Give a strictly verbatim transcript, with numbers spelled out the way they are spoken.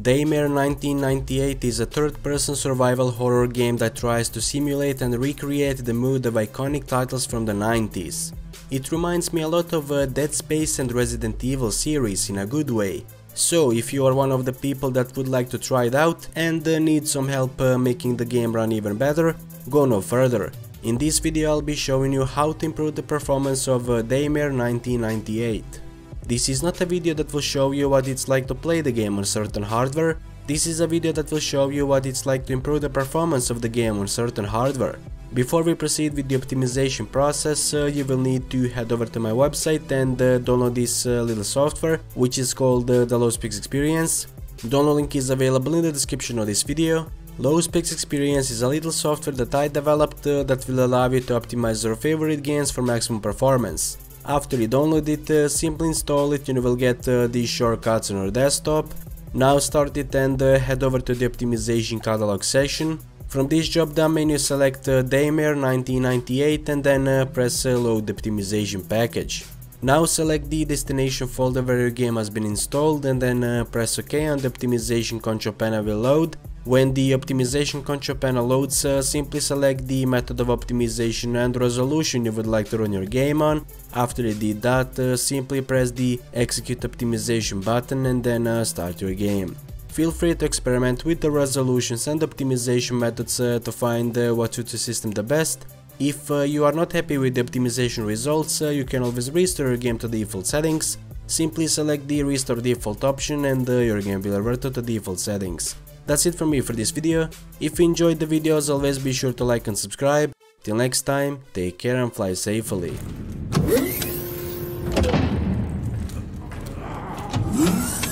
Daymare nineteen ninety-eight is a third-person survival horror game that tries to simulate and recreate the mood of iconic titles from the nineties. It reminds me a lot of uh, Dead Space and Resident Evil series in a good way. So if you are one of the people that would like to try it out and uh, need some help uh, making the game run even better, go no further. In this video I'll be showing you how to improve the performance of uh, Daymare nineteen ninety-eight. This is not a video that will show you what it's like to play the game on certain hardware. This is a video that will show you what it's like to improve the performance of the game on certain hardware. Before we proceed with the optimization process, uh, you will need to head over to my website and uh, download this uh, little software, which is called uh, the Lowspecs Experience. Download link is available in the description of this video. Lowspecs Experience is a little software that I developed uh, that will allow you to optimize your favorite games for maximum performance. After you download it, uh, simply install it and you will get uh, these shortcuts on your desktop. Now start it and uh, head over to the optimization catalog section. From this drop down menu select uh, Daymare nineteen ninety-eight and then uh, press uh, load the optimization package. Now select the destination folder where your game has been installed and then uh, press OK and the optimization control panel will load. When the optimization control panel loads, uh, simply select the method of optimization and resolution you would like to run your game on. After you did that, uh, simply press the execute optimization button and then uh, start your game. Feel free to experiment with the resolutions and optimization methods uh, to find uh, what suits your system the best. If uh, you are not happy with the optimization results, uh, you can always restore your game to default settings. Simply select the restore default option and uh, your game will revert to the default settings. That's it from me for this video. If you enjoyed the video, as always, be sure to like and subscribe. Till next time, take care and fly safely.